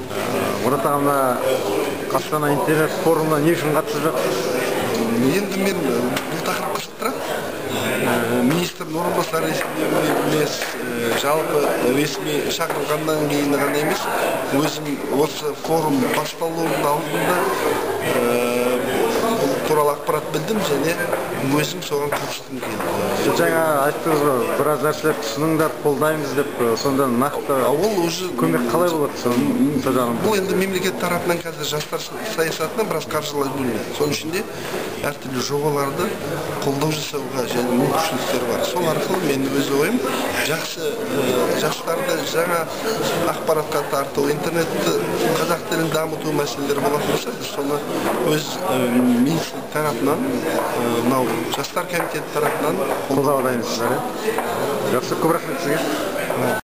Мұрат аға, мына Астана интернет форумына не үшін қатысып жатсыз? Енді мен бұл тақырып қызықтырады. Министрдің орынбасары емес, жалпы ресми шақырылғаннан кейін ғана емес, өзім осы форум басталуының алдында бұл туралы ақпарат білдім және өзім соған қатысқым келді. Жаңа айттыңыз ғой, біраз нәрселер түсініңдер, қолдаймыз деп, сонда нақты көмек қалай болады? Бұл енді мемлекет тарапынан қазір жастар саясатына біраз қаржылай бөлінеді. Соның ішінде әртүрлі жобаларды қолдау жасауға және мүмкіншіліктер бар. Сол арқылы мен өз ойым жастарды жаңа ақпаратқа тарту, интернетті қазақ тілін дамыту мәселелері болатын болса, біз соны өз министрлік тарапынан, мынау жастар комитеті тарапынан қолдау дайынсыздар. Жақсы, көп рахмет сізге.